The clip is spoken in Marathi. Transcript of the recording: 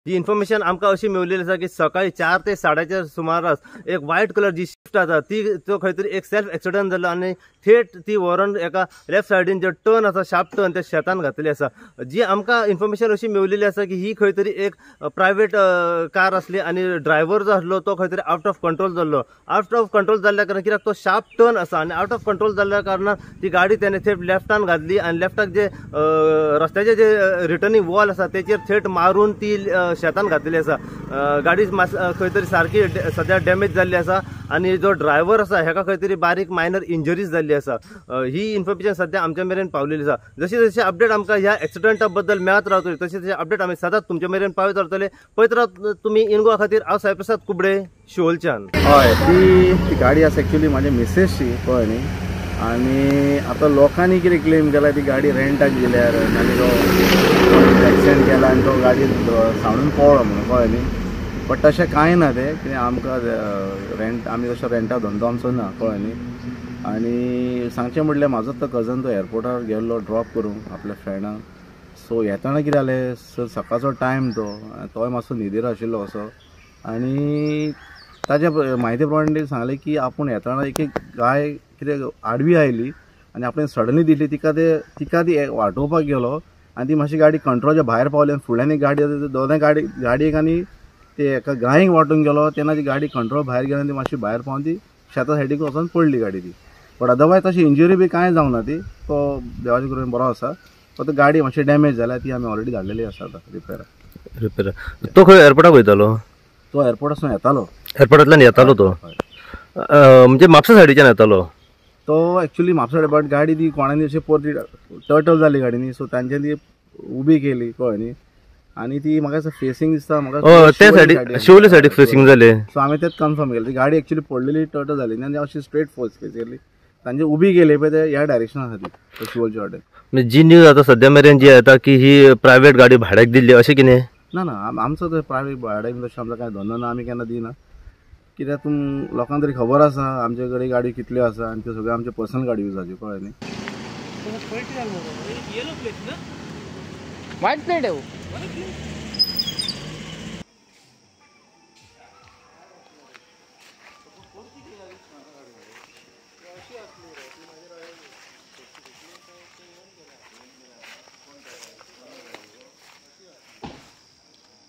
जी इन्फॉर्मेशन आमकां अशी मेळिल्ली आसा की सकाळी 4 ते 4:30 सुमारास एक व्हाईट कलर जी शिफ्ट आसा ती तो खंय तरी एक सेल्फ एक्सिडेंट जालो आनी थेट ती व्हरून एका लेफ्ट सायडीन जे टर्न आसा शार्प टर्न त्या शेतान घातली आसा। जी आमकां इन्फॉर्मेशन अशी मेळिल्ली आसा की ही खंय तरी एक प्रायवेट कार आसली आनी ड्रायव्हर जो आसलो तो खंय तरी आउट ऑफ कंट्रोल जाल्लो। आउट ऑफ कंट्रोल जाल्ल्या कारणान कित्याक तो शार्प टर्न आसा आनी आउट ऑफ कंट्रोल जाल्ल्या कारणान ती गाडी त्याने थेट लेफ्टान घातली आनी लेफ्टाक जे रस्त्याचे जे रिटर्निंग वॉल आसा तेचेर थेट मारून ती शेतान घातलेली आसा। गाडी खंय तरी सारकी सध्या डॅमेज जाल्ली आसा आनी जो ड्रायव्हर आसा हेका खंय तरी बारीक मायनर इंजरीज जाल्ली आसा। ही इन्फॉर्मेशन सध्या आमच्या मेरेन पावलेली आसा। जशी जशी अपडेट आमकां ह्या एक्सिडेंटा बद्दल मेळत रावतली तशी तशी अपडेट आमी सदांच तुमच्या मेरेन पावयत रावतले। पळयत रावत तुमी इन गोवा खातीर हांव साईप्रसाद कुबडे शिवोलच्यान। हय ती गाडी आसा एक्चुअली म्हाज्या मिसेसची कळ्ळें न्ही। आनी आतां लोकांनी कितें क्लेम केला ती गाडी रेंटाक दिल्यार आनी तो एक्सिडेंट केला आनी तो गाडी सांडून पळलो म्हणून कळ्ळें न्ही। बट तशें कांय ना तें कितें आमकां रेंट आमी तसो रेंटा धंदो आमचो ना कळ्ळें न्ही। आनी सांगचें म्हटल्यार म्हाजो तो कजन तो एअरपोर्टार गेल्लो ड्रॉप करूंक आपल्या फ्रेंडाक। सो येताना कितें जालें सकाळचो टायम तोय मातसो न्हिदेर आशिल्लो असो आनी ताज्या म्हायती प्रमाणे सांगलें की आपूण येताना एक गाय कितें आडवी आयली आनी आपणें सडनली दिली तिका ती वाटोवपाक गेलो आनी ती मातशी गाडी कंट्रोलच्या भायर पावली आनी फुडल्यान एक गाडी दोनूय गाडयेक आनी ते एका गायेक वाटून गेलो तेन्ना ती गाडी कंट्रोल भायर गेली आनी ती मातशी भायर पावून ती शेता सायडीक वचून पडली गाडी ती। बट अदरवायज तशी इंजरी बी कांय जावना ती तो देवाचे करून बरो आसा। फक्त गाडी मातशी डॅमेज जाल्या ती आमी ऑलरेडी धाडलेली आसा रिपेर। तो खंय एअरपोर्टाक वयतालो? तो एअरपोर्टासून येतालो। एअरपोर्टांतल्यान येतालो तो म्हणजे म्हापसा सायडीच्यान येतालो तो एक्चुअली म्हापसा। बट गाडी ती कोणानी अशी परती टर्टल जाली गाडी न्ही सो तांच्यानी ती उबी केली कळ्ळें न्ही। आनी ती म्हाका फेसिंग दिसता म्हाका ते सायडीक शिवोले सायडीक फेसिंग जाले। सो हांवें तेच कन्फर्म केलें ती गाडी एक्चुअली पडलेली टर्टल जाली न्ही आनी अशी स्ट्रेट फोर्स केली तांचे उबी गेली पळय ते ह्या डायरेक्शनान आसा ती शिवोलचे वाटेन। म्हणजे जी न्यूज आता सध्या मेरेन जी येता की ही प्रायवेट गाडी भाड्याक दिल्ली अशें कितें? ना आमचो तो प्रायवेट भाड्याक तशें आमचो कांय धंदो ना आमी केन्ना दिना। कित्याक तुम लोकांक तरी खबर आसा आमचे कडेन गाडी कितल्यो आसा आनी त्यो सगळ्यो आमचे पर्सनल गाडी युजाच्यो कळ्ळें न्ही। व्हाइट प्लेट है वो।